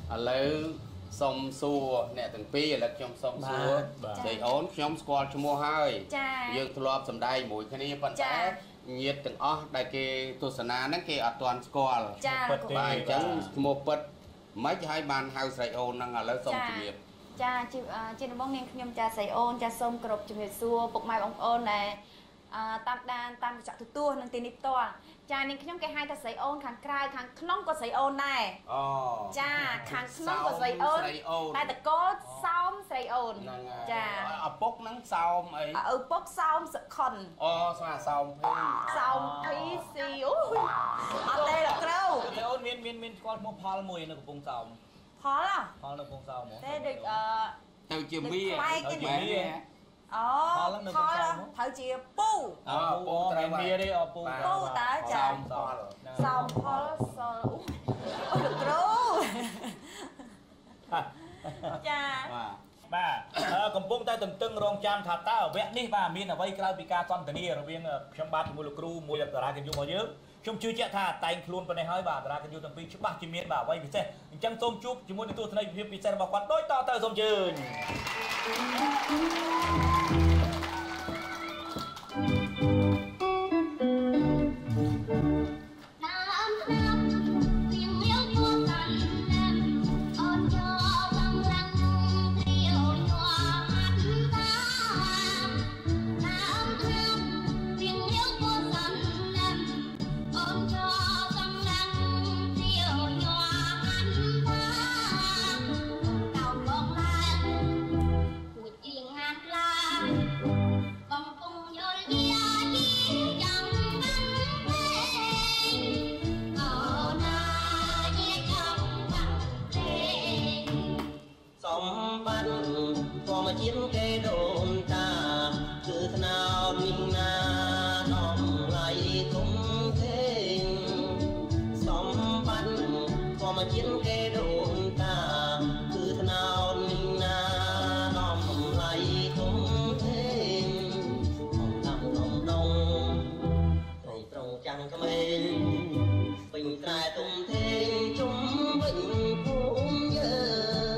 lấy xong xua nè từng pi là trong xong xua thì ổn trong squad cho mua hơi dương thu lọp sầm đây mũi cái này vẫn té nhiệt từng đại kia tu sana nó kia ở toàn squad bài chẳng mua bật mấy hai bàn house sài ôn năng ở lấy xong chủ nghiệp cha trên bóng nên nhom cha sài ôn cha sông cột chủ nghiệp xua bọc mai bóng ôn này tam đan tam chọn tua năng tiền nít to cha nên nhom cái hai ta sài ôn khang cài khang nong có sài ôn này cha khang nong có sài ôn tại ta có xong sài ôn cha ở bốc nắng xong ấy ở bốc xong sợ khẩn xong phi xíu ở đây là đâu sài ôn miên con mua phal mùi nó cũng xong phal à phal nó cũng xong thế được theo chiều mía thợ chị pu pu mía đi pu tá chả xong phal được rồi cha bàកំពុងតែទន្ទឹងរង់ចាំថាតើវគ្គនេះបាទមានអ្វីក្រៅពីការសន្ទនារវាងខ្ញុំបាទជាមួយលោកគ្រូមួយតារាកិត្តិយសរបស់យើងខ្ញុំជឿជាក់ថាតែងខ្លួនប៉ុណ្ណេះហើយបាទតារាកិត្តិយសទាំងពីរច្បាស់ជាមានបាទអ្វីពិសេសអញ្ចឹងសូមជួបជាមួយនឹងទស្សនីយភាពពិសេសរបស់គាត់ដូចតទៅសូមអញ្ជើញ chiến kê đồn ta cứ nào mình na nòng lại cũng thế sóng bắn qua mà chiến kê đồn ta cứ nào mình na nòng lại cũng thế hồng đầm hồng đông rồi trong trăng cái bên bình trai tung thêm chúng bình cũng nhớ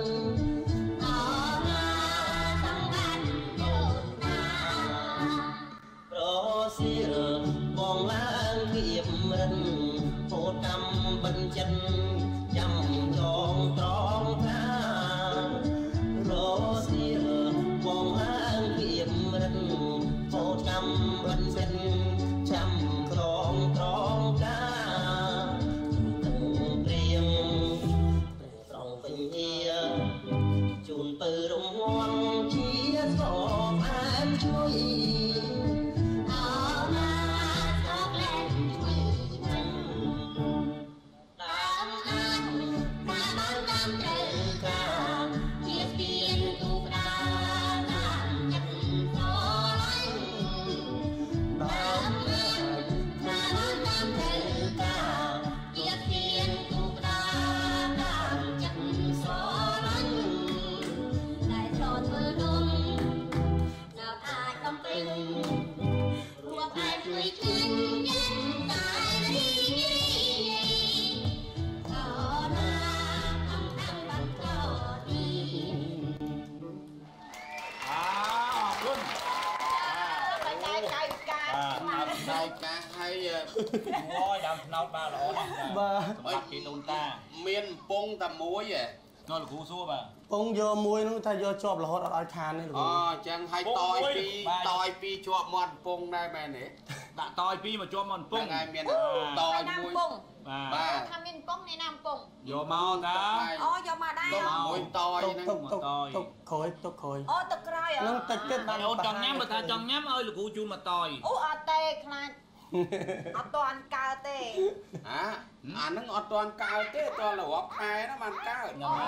bong lan kiệp mình hốt trăm bên chân chăm tròn tròn tha rô xia bong lan kiệp mình hốt trăm bên chân chăm tròn tròn cá từng riêng trong tình yêu chun từ đồng hoang chia gió an chui ngôi đầm nấu ba lỗ ba kỳ tồn ta miên pung tầm muối vậy nó là cú xua mà pung vô muối nó thay vô chọp là hot ở than này chẳng hay tỏi pi chọp mòn pung đây mẹ nè đã tỏi pi mà chọp mòn pung ngày miền tỏi muối ba tham miền pung này nam pung vô mau ta vô mà đây muối tỏi tục khối tục rồi nó tịch cái bạn ôn tròn nhám mà ta tròn nhám ơi là cú chun mà tỏi ở tê khăn ở toàn cao tê nó ở toàn cao tê toàn là ở khai nó man cao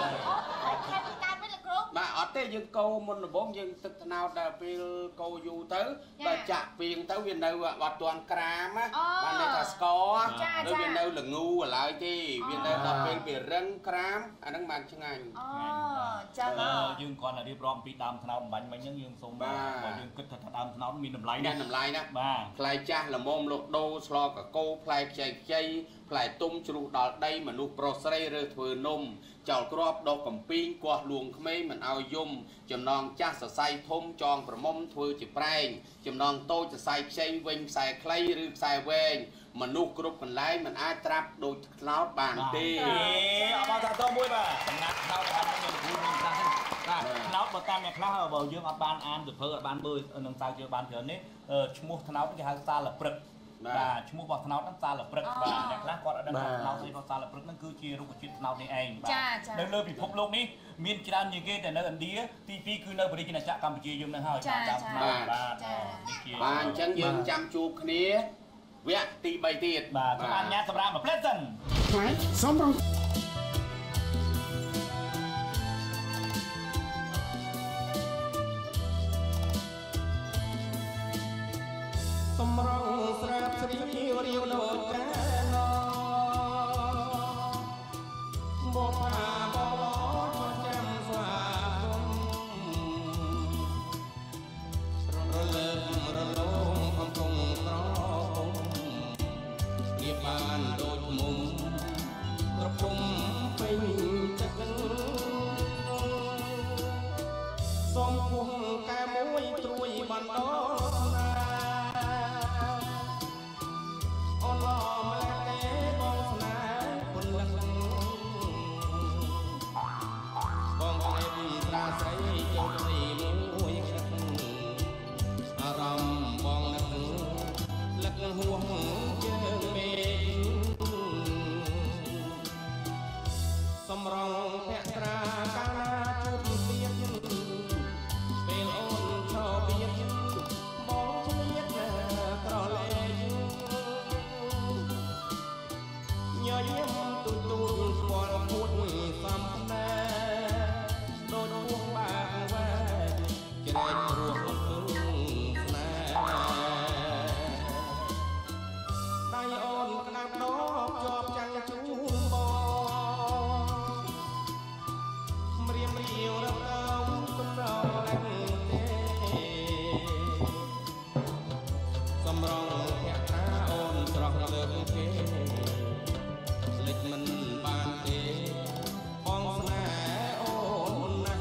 mà ở tê dương câu mình là bốn dương thực nào đã bị câu du tới và chặt viên tới viên đâu ở toàn cram á bạn này là score đối viên đâu là ngu lại thì viên đâu là viên bị răng cram anh đang bàn cho ngành dương còn là đi rom pi đam thao bánh bánh những dương sông ba dương kích thật đam thao mình nằm lái nè ba play cha là môn lột đô slo cả cô play chạy ផ្លែទុំជ្រុះដល់ដីមនុស្សប្រុសស្រីរើធ្វើនំចោលក្របដកកំពីងគាស់លួងក្មេងមិនឲ្យយំចំណងចាស់សរសៃធំចងប្រមុំធ្វើជាប្រែងចំណងតូចសរសៃខ្ចីវិញខ្សែខ្លីឬខ្សែវែងមនុស្សគ្រប់កន្លែងមិនអាចត្រាប់ដូចខ្លោតបានទេអបថាតមួយបាទសំណាក់ខ្លោតបានខ្ញុំគ្រូមានខ្លះបាទខ្លោតបើតាមអ្នកខ្លះបើយើងអត់បានអានទៅធ្វើអត់បានមើលនឹងតើយើងបានច្រើននេះឈ្មោះថ្នោតគេហៅសាលព្រឹកបាទឈ្មោះរបស់ថ្នោតហ្នឹងសាលព្រឹកបាទអ្នកខ្លះគាត់អត់ដឹងថាថ្នោតស្អីរបស់សាលព្រឹកហ្នឹងគឺជារុក្ខជាតិថ្នោតនេះឯងបាទនៅលើពិភពលោកនេះមានច្រើនជាងគេតែនៅឥណ្ឌាទី2គឺនៅប្រជាជាតិកម្ពុជាយើងនឹងហើយបាទអញ្ចឹងយើងចាំជួបគ្នាវគ្គទី3ទៀតបាទសូមអនុញ្ញាតសម្រាប់មួយផ្លែសិនផ្លែសំរងសំរងស្រាប់ស្រីរាវដូចកាណោបបផាបបចូលចាំស្វាគមរលើករលោងអំពងក្រពុំវាបានដូចមុំក្រពុំពេញទឹកសូមគង់កែមួយត្រួយបណ្ដោសំរងភក្ត្រាកាលណាជួបទៀតពេលអូនឈរទៀតបងឆ្លៀតក្រលែងញញឹមទូស្គាល់ពួតសំដែដូចពួងបាក់វ៉ែច្រែករស់ស្នេហ៍ដៃអូនក្តាប់ដបជាប់ចាំងជូនសំរងភក្ត្រាអូនស្រស់លើកគេលិចមិនបានទេបងស្នេហ៍អូនណាស់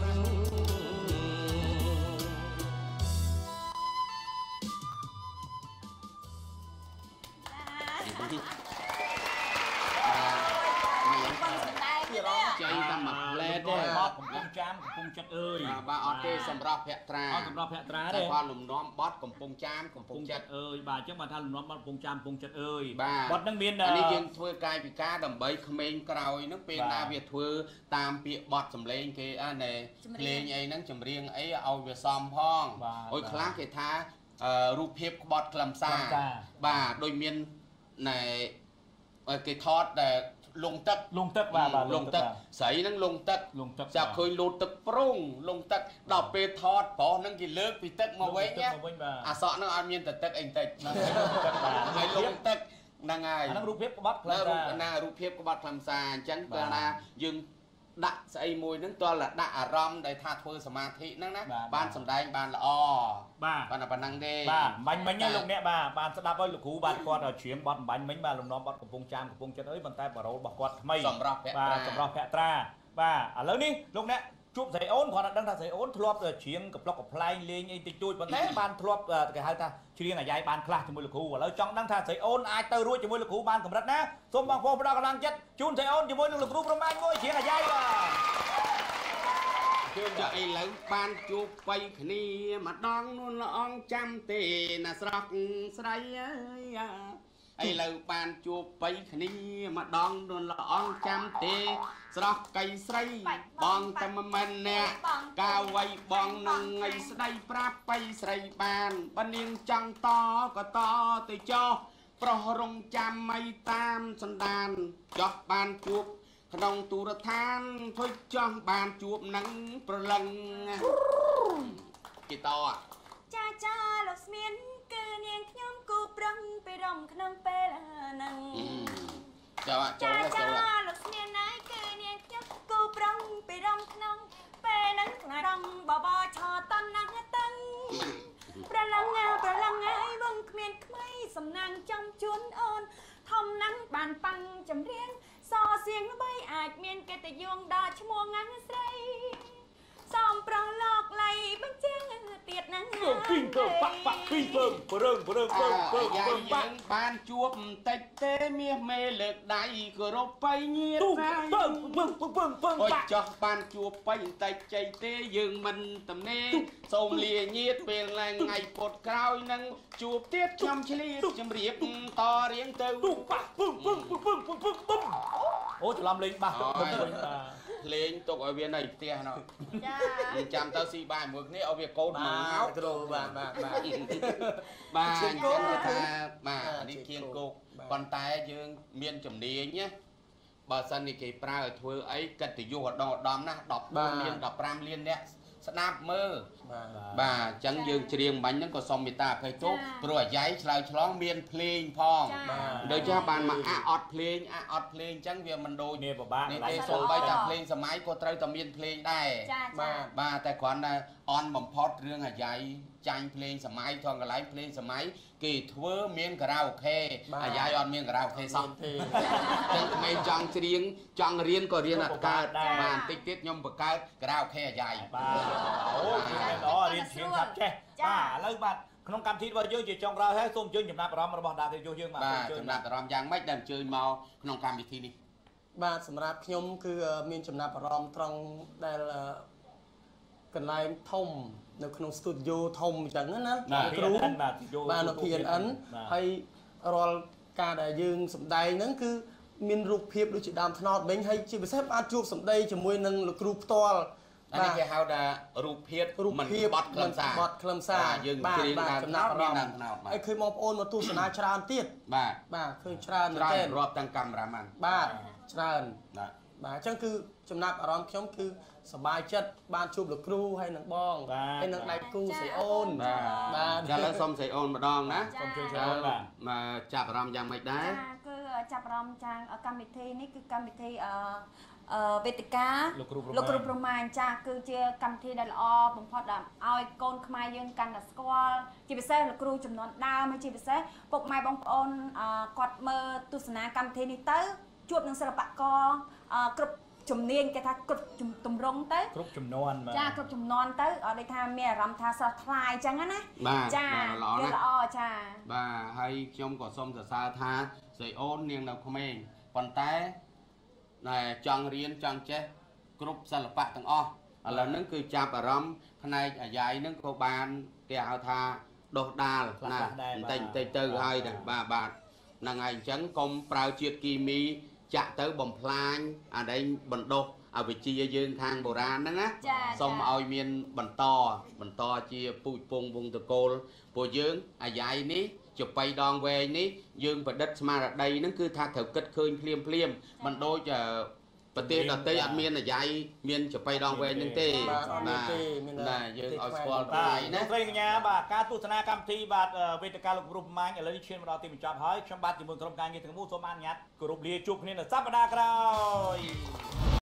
ចៃតាមមួយផ្លែទេបត់កំពុងចាមកំពុងចិត្តអើយបាទអត់ទេសម្រាប់ភក្ត្រាអត់សម្រាប់ភក្ត្រាទេគាត់លំនាំបត់កំពុងចាមកំពុងចិត្តអើយបាទអញ្ចឹងបានថាលំនាំបត់កំពុងចាមកំពុងចិត្តអើយបត់នឹងមាននេះយើងធ្វើកាយវិការដើម្បីក្មេងក្រោយហ្នឹងពេលណាវាធ្វើតាមពាក្យបត់សម្លេងគេណែភ្លេងអីហ្នឹងចម្រៀងអីឲ្យវាសមផងអុយខ្លះគេថារូបភាពក្បត់ខ្លឹមសារបាទដូចមានណែគេថតតែលងទឹកបាទលងទឹកស្រីហ្នឹងលងទឹកចាប់ឃើញលូតទឹកប្រុងលងទឹកដល់ពេលថតប្រុសហ្នឹងគេលើកពីទឹកមកវិញអាសក់ហ្នឹងអត់មានតែទឹកអីតិចហើយលងទឹកហ្នឹងហើយអាហ្នឹងរូបភាពក្បត់ខ្លឹមសារណារូបភាពក្បត់ខ្លឹមសារអញ្ចឹងពេលណាយើងដាក់ស្អីមួយហ្នឹងតើដាក់អារម្មណ៍ដែលថាធ្វើសមាធិហ្នឹងណាបានសម្ដែងបានល្អបាទប៉ុណ្ណឹងទេបាទបាញ់មិញលោកអ្នកបាទបានស្ដាប់ហើយលោកគ្រូបាទគាត់ច្រៀងបទបាញ់មិញបាទលំនាំបទកំពុងចាមកំពុងចិត្តអើយប៉ុន្តែបារ៉ូរបស់គាត់ថ្មីសម្រាប់ភក្ត្រាបាទសម្រាប់ភក្ត្រាបាទឥឡូវនេះលោកអ្នកជួបស្រីអូនគាត់អត់ដឹងថាស្រីអូនធ្លាប់ច្រៀងកំប្លុកកំប្លែងលេងអីតិចតួចប៉ុន្តែបានធ្លាប់គេហៅថាច្រៀងអាយ៉ៃបានខ្លះជាមួយលោកគ្រូឥឡូវចង់ដឹងថាស្រីអូនអាចទៅរួចជាមួយលោកគ្រូបានកម្រិតណាសូមបងប្អូនផ្ដល់កម្លាំងចិត្តជូនស្រីអូនជាមួយនឹងលោកគ្រូប្រមាញ់មួយច្រៀងអាយ៉ៃបាទជឿចាឥឡូវបានជួបបៃគ្នាម្ដងនួនល្អងចាំទេណាស្រស់ស្រីអើយឥឡូវបានជួបបៃគ្នាម្ដងនួនល្អងចាំទេស្រស់កៃស្រីបងតែមិនអ្នកកាវៃបងនឹងថ្ងៃស្ដីប្រាប់បៃស្រីបានបើនាងចង់តក៏តទៅចោះប្រុសរងចាំអីតាមសន្តានចោះបានជួបក្នុងទូរឋានធ្វើចង់បានជួបនឹងប្រឡឹងគេតចាលោកស្មៀនគឺនាងខ្ញុំគូប្រឹងពីរំក្នុងពេលហ្នឹងចាលោកស្មៀនណាយគឺនាងខ្ញុំគូប្រឹងពីរំក្នុងពេលហ្នឹងខ្លាចរំបបឆតណាស់តឹងប្រឡឹងហើយវងគ្មានក្មៃសំណាងចំជួនអូនធំណាស់បានប៉ាំងឈ្មោះងាំងស្រីសំប្រងលោកលៃបញ្ចាំងទៀតណាស់ពីងទៅបាក់ពីងទៅព្រឹងយើងបានជួបបន្តិចទេមាសមេលើកដៃគោរពបៃញាតពឹងអុយចោះបានជួបបៃបន្តិចចៃទេយើងមិនតំណេសូមលាញាតពេលឡើងថ្ងៃពុតក្រោយនឹងជួបទៀតខ្ញុំឆ្លៀតជំរាបតរៀងទៅអូច្រឡំលេងបាសលេងទុកឲ្យវានៅផ្ទះនោះចាចាំទៅស៊ីបាយមួយគ្នាឲ្យវាកូនមកគ្រូបាទអញ្ចឹងថាបាទនេះគៀងគោកប៉ុន្តែយើងមានជំនាញណាបើសិននេះគេប្រើឲ្យធ្វើអីកិត្តិយសឧត្តមណាស់14លាន15លានអ្នកស្ដាប់មើលបាទអញ្ចឹងយើងច្រៀងបាញ់ហ្នឹងក៏សុំមេត្តាអភ័យទោសព្រោះអាយ៉ៃឆ្លើយឆ្លងមានភ្លេងផងដូចចាស់បានមកអត់ភ្លេងអញ្ចឹងវាមិនដូចនេះពិបាកនេះទេសូម្បីតែភ្លេងសម័យក៏ត្រូវតែមានភ្លេងដែរបាទតែគ្រាន់តែអន់បំផុតរឿងអាយ៉ៃចាញ់ភ្លេងសម័យថងកន្លែងភ្លេងសម័យគេធ្វើមានការ៉ាអូខេអាយ៉ៃអត់មានការ៉ាអូខេសោះទេចឹងក្មេងចង់ច្រៀងចង់រៀនក៏រៀនអត់កើតបាទបន្តិចទៀតខ្ញុំបង្កើតការ៉ាអូខេអាយ៉ៃបាទអូល្អរៀនច្រៀងសាប់ចេះបាទឥឡូវបាទក្នុងកម្មវិធីរបស់យើងជាចុងក្រោយហើយសូមអញ្ជើញចំណាប់អារម្មណ៍របស់តារាយុយើងបាទចំណាប់អារម្មណ៍យ៉ាងម៉េចដែលអញ្ជើញមកក្នុងកម្មវិធីនេះបាទសម្រាប់ខ្ញុំគឺមានចំណាប់អារម្មណ៍ត្រង់ដែលកន្លែងធំនៅក្នុងស្ទូឌីយោធំអញ្ចឹងណាគ្រូបាទនៅ PNN ហើយរាល់ការដែលយើងសម្ដែងហ្នឹងគឺមានរូបភាពដូចជាដើមថ្នោតវិញហើយជាពិសេសអាចជួបសម្ដីជាមួយនឹងលោកគ្រូផ្ទាល់នេះគេហៅថារូបភាពមិនបត់ខ្លឹមសារយើងច្រៀងដើមថ្នោតមានដើមថ្នោតហើយឃើញបងប្អូនមកទស្សនាច្រើនទៀតបាទឃើញច្រើនមែនទេរាប់ទាំងកាមេរ៉ាម៉ាន់បាទច្រើនបាទអញ្ចឹងគឺចំណាប់អារម្មណ៍ខ្ញុំគឺសប្បាយចិត្តបានជួបលោកគ្រូហើយនឹងបងហើយនឹងដៃគូស្រីអូនបាទឥឡូវសុំស្រីអូនម្ដងណាសុំជួយស្រីអូនបាទចាប់អារម្មណ៍យ៉ាងម៉េចដែរគឺចាប់អារម្មណ៍ចាងកម្មវិធីនេះគឺកម្មវិធីវេទិកាលោកគ្រូប្រមាញចាគឺជាកម្មវិធីដែលល្អបំផុតដែលឲ្យកូនខ្មែរយើងកាន់តែស្គាល់ជាពិសេសលោកគ្រូចំនួនដើមហើយជាពិសេសពុកម៉ែបងប្អូនគាត់មើលទស្សនាកម្មវិធីនេះទៅជួបនឹងសិល្បករគ្រប់ជំនាញគេថាគ្រប់ទម្រង់ទៅគ្រប់ចំនួនចាគ្រប់ចំនួនទៅដូចថាមានអារម្មណ៍ថាស្រស់ថ្លាអញ្ចឹងណាចាល្អចាបាទហើយខ្ញុំក៏សូមសរសើរថាស្រីអូននាងនៅក្មេងប៉ុន្តែចង់រៀនចង់ចេះគ្រប់សិល្បៈទាំងអស់ឥឡូវហ្នឹងគឺចាប់អារម្មណ៍ផ្នែកអាយ៉ៃហ្នឹងក៏បានគេហៅថាដុសដាលណាបន្តិចទៅហើយបាទហ្នឹងហើយអញ្ចឹងកុំប្រើជាតិគីមីចាក់ទៅបំផ្លាញអានេះបណ្ដុះអវិជ្ជាយើងខាងបុរាណហ្នឹងណាសូមឲ្យមានបន្តជាពូជពងវងតកូលពួកយើងអាយ៉ៃនេះចបៃដងវែងនេះយើងប្រឌិតស្មារតីហ្នឹងគឺថាត្រូវគិតឃើញភ្លាមមិនដូចប្រទេសដទៃអត់មានអាយ៉ៃមានចបៃដងវែងហ្នឹងទេបាទយើងឲ្យស្គាល់តែណាស្រីកញ្ញាបាទការទស្សនាកម្មវិធីបាទវេទិកាលោកគ្រូប្រមាញ់ឥឡូវនេះឈានមកដល់ទីបញ្ចប់ហើយខ្ញុំបាទជាមួយក្រុមការងារទាំងមូលសូមអនុញ្ញាតគោរពលាជួបគ្នានៅសប្តាហ៍ក្រោយ